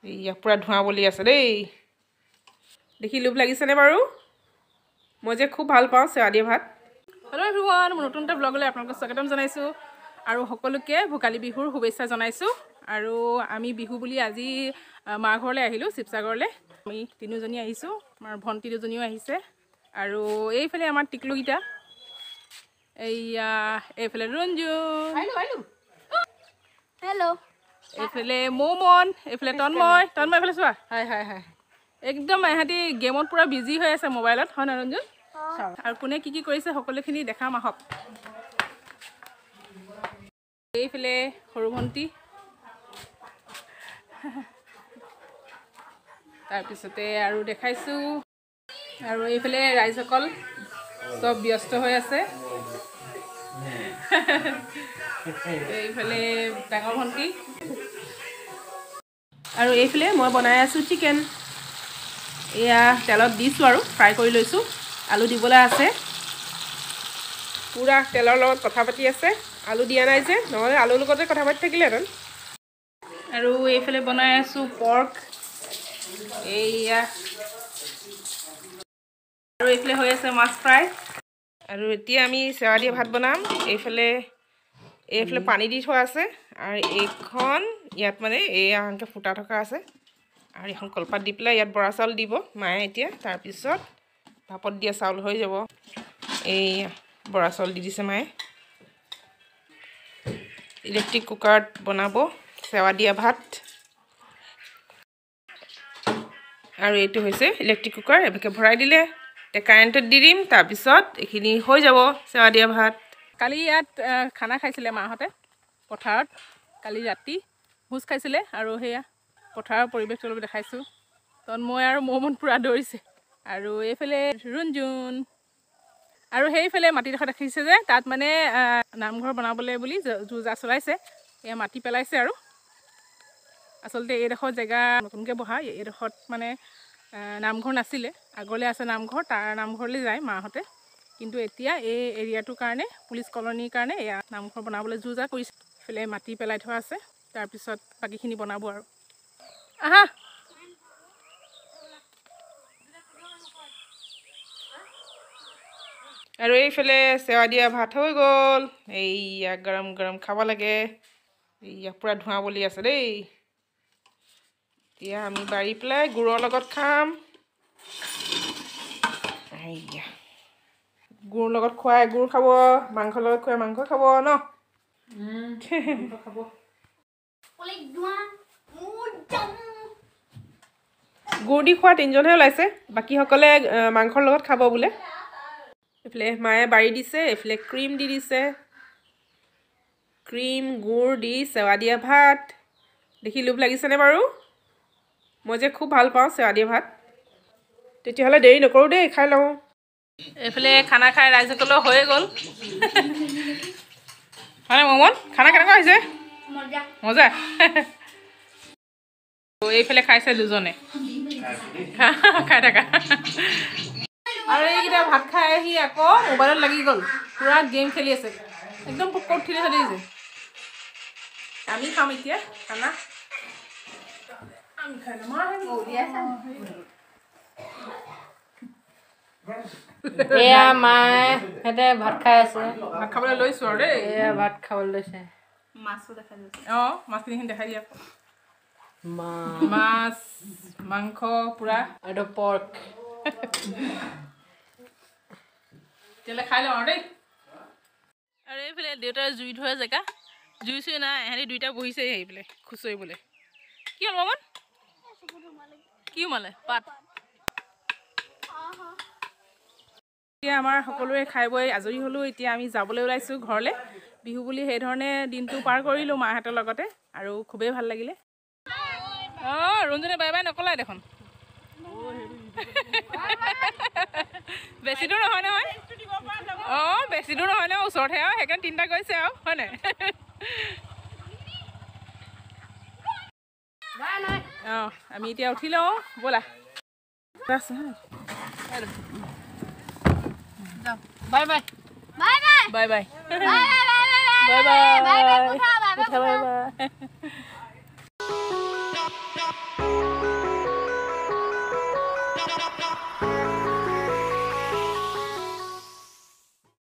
এইয়া পুৰা ধোঁৱা বলি আছে দেই দেখি লোভ লাগিছেনে বাৰু মই যে খুব ভাল পাওঁ চেৱা দিয়া ভাত হেল্ল' এভৰিৱান মোৰ নতুন এটা ব্লগলৈ আপোনালোকক স্বাগতম জনাইছোঁ আৰু সকলোকে ভোগালী বিহুৰ শুভেচ্ছা জনাইছোঁ আৰু আমি বিহু বুলি আজি মাৰ ঘৰলৈ আহিলোঁ শিৱসাগৰলৈ আমি তিনিজনী আহিছোঁ আমাৰ ভণ্টি দুজনীও আহিছে আৰু এইফালে আমাৰ টিকলুকেইটা এইয়া এইফালে ৰঞ্জুন হেল্ল' এইফালে মৌমন এইফালে তন্ময় এইফালে চোৱা হয় একদম ইহঁতি গেমত পুৰা বিজি হৈ আছে মোবাইলত হয় না ৰঞ্জুন আৰু কোনে কি কৰিছে সকলোখিনি দেখাম আহক এইফালে সৰু ভণ্টি তাৰপিছতে আৰু দেখাইছোঁ আৰু এইফালে ৰাইজসকল চব ব্যস্ত হৈ আছে এইফালে ডাঙৰ ভণ্টি আৰু এইফালে মই বনাই আছোঁ চিকেন এয়া তেলত দিছোঁ আৰু ফ্ৰাই কৰি লৈছোঁ আলু দিবলৈ আছে পুৰা তেলৰ লগত কথা পাতি আছে আলু দিয়া নাই যে নহ'লে আলুৰ লগতে কথা পাতি থাকিলেহেঁতেন আৰু এইফালে বনাই আছোঁ পৰ্ক এইয়া আৰু এইফালে হৈ আছে মাছ ফ্ৰাই আৰু এতিয়া আমি চেৱা দিয়া ভাত বনাম এইফালে পানী দি থোৱা আছে আৰু এইখন ইয়াত মানে এয়া এনেকৈ ফুটা থকা আছে আৰু এখন কলপাত দি পেলাই ইয়াত বৰা চাউল দিব মায়ে এতিয়া তাৰপিছত ভাপত দিয়া চাউল হৈ যাব এই বৰা চাউল দি দিছে মায়ে ইলেক্ট্ৰিক কুকাৰত বনাব চেৱা দিয়া ভাত আৰু এইটো হৈছে ইলেক্ট্ৰিক কুকাৰ এনেকৈ ভৰাই দিলে এতিয়া কাৰেণ্টত দি দিম তাৰপিছত এইখিনি হৈ যাব চেৱা দিয়া ভাত কালি ইয়াত খানা খাইছিলে মাহঁতে পথাৰত কালি ৰাতি ভোজ খাইছিলে আৰু সেয়া পথাৰৰ পৰিৱেশটো অলপ দেখাইছোঁ তন্ময় আৰু মৌমন পূৰা দৌৰিছে আৰু এইফালে ৰঞ্জুন আৰু সেইফালে মাটিডোখৰ দেখিছে যে তাত মানে নামঘৰ বনাবলৈ বুলি যা চলাইছে এয়া মাটি পেলাইছে আৰু আচলতে এইডোখৰ জেগা নতুনকৈ বহা এইডোখৰত মানে নামঘৰ নাছিলে আগলৈ আছে নামঘৰ তাৰ নামঘৰলৈ যায় মাহঁতে কিন্তু এতিয়া এই এৰিয়াটোৰ কাৰণে পুলিচ কলনীৰ কাৰণে এয়া নামঘৰ বনাবলৈ যা কৰিছে এইফালে মাটি পেলাই থোৱা আছে তাৰপিছত বাকীখিনি বনাব আৰু আহা আৰু এইফালে চেৱা দিয়া ভাত হৈ গ'ল এইয়া গৰম গৰম খাব লাগে এইয়া পুৰা ধোঁৱা বলি আছে দেই এতিয়া আমি বাঢ়ি পেলাই গুড়ৰ লগত খাম এইয়া গুড়ৰ লগত খুৱাই গুড় খাব মাংসৰ লগত খুৱাই মাংস খাব ন খাব গুড় দি খোৱা তিনিজনহে ওলাইছে বাকীসকলে মাংসৰ লগত খাব বোলে এইফালে মায়ে বাঢ়ি দিছে এইফালে ক্ৰীম দি দিছে ক্ৰীম গুড় দি চেৱা দিয়া ভাত দেখি লোভ লাগিছেনে বাৰু মই যে খুব ভাল পাওঁ চেৱা দিয়া ভাত তেতিয়াহ'লে দেৰি নকৰোঁ দেই খাই লওঁ এইফালে খানা খাই ৰাইজসকলৰ হৈয়ে গ'ল হয়নে মমন খানা কেনেকুৱা হৈছে মজা এইফালে খাইছে দুজনে খাই থাকা আৰু এইকেইটা ভাত খাই আহি আকৌ মোবাইলত লাগি গ'ল পুৰা গেম খেলি আছে একদম ক'ত ঠিলে চলি আছে আমি খাম এতিয়া খানা আমি খাই এয়া মাহঁতে ভাত খাই আছে ভাত খাবলৈ লৈছোঁ আৰু দেই এয়া ভাত খাবলৈ লৈছে মাছো দেখাই দিছে অঁ মাছখিনিখিনি দেখাই দিয়া মাছ মাংস পুৰা আৰু পৰ্ক তেতিয়াহ'লে খাই লওঁ আৰু দেই আৰু এইফালে দেউতাৰ জুই ধৰা জেগা জুই চুই নাই সিহঁতি দুইটা বহিছে আহি পেলাই খুচৰিবলৈ কি হ'ল মামন কি সোমালে পাত এতিয়া আমাৰ সকলোৱে খাই বৈ আজৰি হ'লোঁ এতিয়া আমি যাবলৈ ওলাইছোঁ ঘৰলৈ বিহু বুলি সেইধৰণে দিনটো পাৰ কৰিলোঁ মাহঁতৰ লগতে আৰু খুবেই ভাল লাগিলে অঁ ৰঞ্জনে বাই বাই নকলাই দেখোন বেছি দূৰ নহয় নহয় অঁ বেছি দূৰ নহয় নহয় ওচৰতহে আৰু সেইকাৰণে তিনিটা গৈছে আৰু হয় নাই অঁ আমি এতিয়া উঠি লওঁ ব'লা bye bye bye bye bye bye bye bye